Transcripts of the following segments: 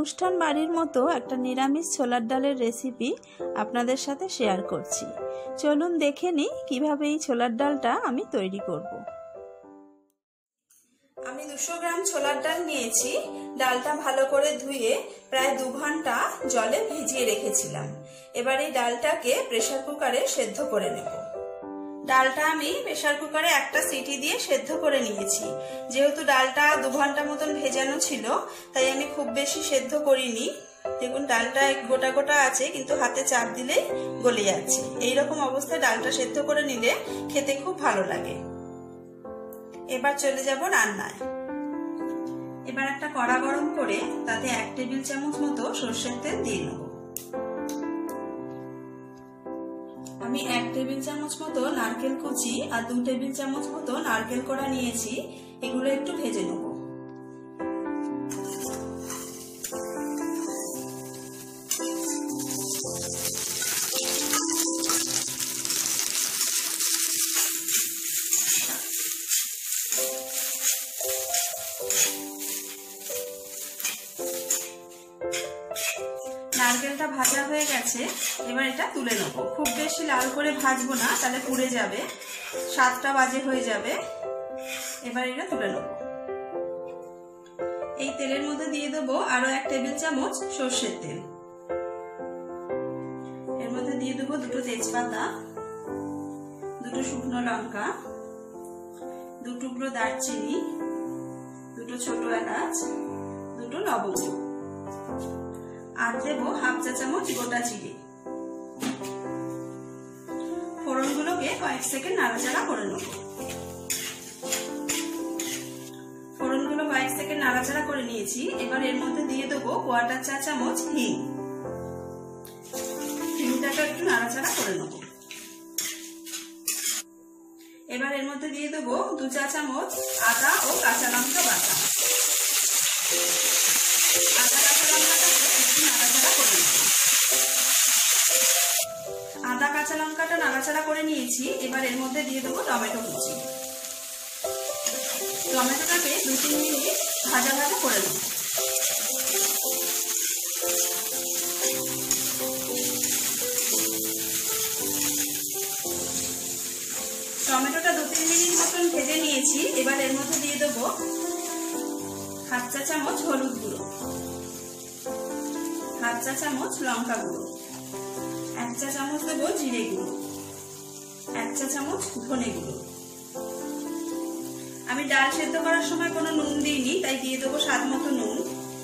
অনুষ্ঠান বাড়ির মতো একটা নিরামিষ ছোলার ডালের রেসিপি আপনাদের সাথে শেয়ার করছি। চলুন দেখে নিই কিভাবে এই ছোলার ডালটা আমি তৈরি করব। আমি 200 গ্রাম ছোলার ডাল নিয়েছি। ডালটা ভালো করে ধুয়ে প্রায় 2 ঘন্টা জলে ভিজিয়ে রেখেছিলাম। এবার এই ডালটাকে প্রেসার কুকারে সেদ্ধ করে নেব। ডালটা আমি প্রেসার কুকারে একটা সিটি দিয়ে সেদ্ধ করে নিয়েছি। যেহেতু ডালটা 2 ঘন্টা মতন ভেজানো ছিল, তাই আমি খুব বেশি সেদ্ধ করিনি। দেখুন ডালটা গোটা গোটা আছে, কিন্তু হাতে চাপ দিলেই গলে যাচ্ছে। এইরকম অবস্থায় ডালটা সেদ্ধ করে নিলে খেতে খুব ভালো লাগে। এবার চলে যাব রান্নায়। এবার একটা কড়া গরম করে তাতে 1 টেবিল চামচ মতো সরষের তেল দিয়ে নেব। আমি 1 টেবিল চামচ মতো নারকেল কুচি আর 2 টেবিল চামচ মতো নারকেল কোড়া নিয়েছি। এগুলো একটু ভেজে নেব। নারকেলটা ভাজা হয়ে গেছে, এবার এটা তুলে নেব। খুব বেশি লাল করে ভাজবো না, তাহলে পুড়ে যাবে, 7টা বাজে হয়ে যাবে। এবার এটা তুলে নেব। এই তেলের মধ্যে দিয়ে দেবো আরো 1 টেবিল চামচ সরষের তেল। এর মধ্যে দিয়ে দেবো 2টো তেজপাতা, 2টো শুকনো লঙ্কা, 2 টুকরো দারচিনি, 2টো ছোট এলাচ, 2টো লবঙ্গ, আর দেবো 1/2 চা চামচ গোটা জিরে। ফোড়নগুলোকে কয়েক সেকেন্ড নাড়াচাড়া করে নেব। ফোড়নগুলো কয়েক সেকেন্ড নাড়াচাড়া করে নিয়েছি। এবার এর মধ্যে দিয়ে দেবো 1/4 চা চামচ হিং। হিংটাকে একটু নাড়াচাড়া করে নেব। এবার এর মধ্যে দিয়ে দেবো 2 চা চামচ আদা ও কাঁচা লঙ্কা বাটা। আদা কাঁচা লঙ্কাটা একটু নাড়াচাড়া করে নেব। আদা কাঁচা লঙ্কাটা নাড়াচাড়া করে নিয়েছি। এবার এর মধ্যে দিয়ে দেবো টমেটো কুচি। টমেটোটাকে 2-3 মিনিট ভাজা ভাজা করে নেব। টমেটোটা 2-3 মিনিট মতন ভেজে নিয়েছি। এবার এর মধ্যে দিয়ে দেবো 1/2 চা চামচ হলুদ গুঁড়ো, 1/2 চা চামচ লঙ্কা গুঁড়ো, 1 চা চামচ দেবো জিরে গুঁড়ো, 1 চা চামচ ধনে গুঁড়ো। আমি ডাল সেদ্ধ করার সময় কোনো নুন দিইনি, তাই দিয়ে দেবো স্বাদ মতো নুন।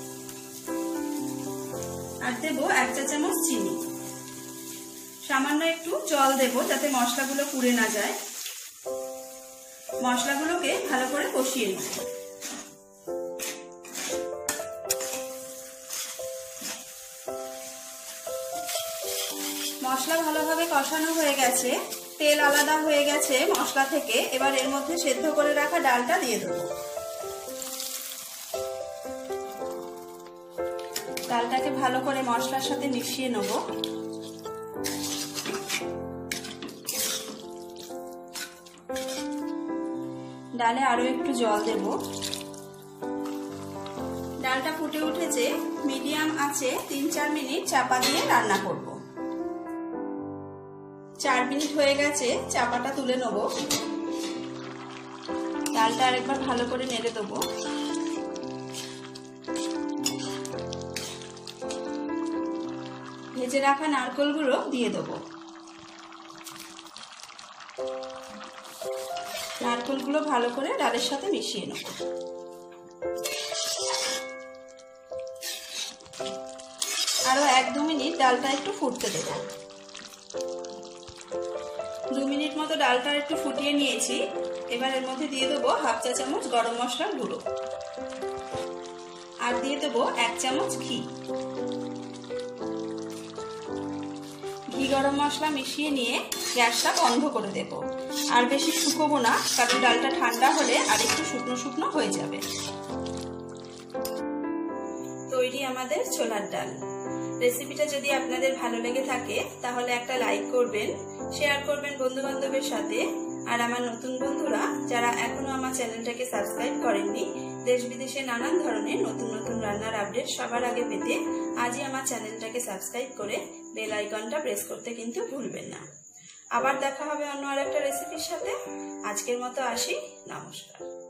আর দেবো 1 চা চামচ চিনি। সামান্য একটু জল দেবো যাতে মশলাগুলো পুড়ে না যায়। মশলাগুলোকে ভালো করে কষিয়ে নেব। মশলা ভালোভাবে কষানো হয়ে গেছে, তেল আলাদা হয়ে গেছে মশলা থেকে। এবার এর মধ্যে সেদ্ধ করে রাখা ডালটা দিয়ে দেবো। ডালটাকে ভালো করে মশলার সাথে মিশিয়ে নেব। ডালে আরো একটু জল দেব। ডালটা ফুটে উঠেছে, মিডিয়াম আঁচে 3-4 মিনিট চাপা দিয়ে রান্না করব। 4 মিনিট হয়ে গেছে, চাপাটা তুলে নেব। ডালটা আরেকবার ভালো করে নেড়ে দেবো। ভেজে রাখা নারকেলগুলো দিয়ে দেবো। নারকেলগুলো ভালো করে ডালের সাথে মিশিয়ে নেব। আরো 1-2 মিনিট ডালটা একটু ফুটতে দেবো। 2 মিনিট মতো ডালটা একটু ফুটিয়ে নিয়েছি। এবার এর মধ্যে দিয়ে দেবো 1/2 চা চামচ গরম মশলার গুঁড়ো, আর দিয়ে দেবো 1 চামচ ঘি। ঘি গরম মশলা মিশিয়ে নিয়ে গ্যাসটা বন্ধ করে দেব। আর বেশি শুকোবো না, কারণ ডালটা ঠান্ডা হলে আর একটু শুকনো শুকনো হয়ে যাবে। তৈরি আমাদের ছোলার ডাল। রেসিপিটা যদি আপনাদের ভালো লেগে থাকে তাহলে একটা লাইক করবেন, শেয়ার করবেন বন্ধু বান্ধবের সাথে। আর আমার নতুন বন্ধুরা যারা এখনো আমার চ্যানেলটাকে সাবস্ক্রাইব করেননি, দেশ বিদেশে নানান ধরনের নতুন নতুন রান্নার আপডেট সবার আগে পেতে আজই আমার চ্যানেলটাকে সাবস্ক্রাইব করে বেল আইকনটা প্রেস করতে কিন্তু ভুলবেন না। আবার দেখা হবে অন্য আর একটা রেসিপির সাথে। আজকের মতো আসি, নমস্কার।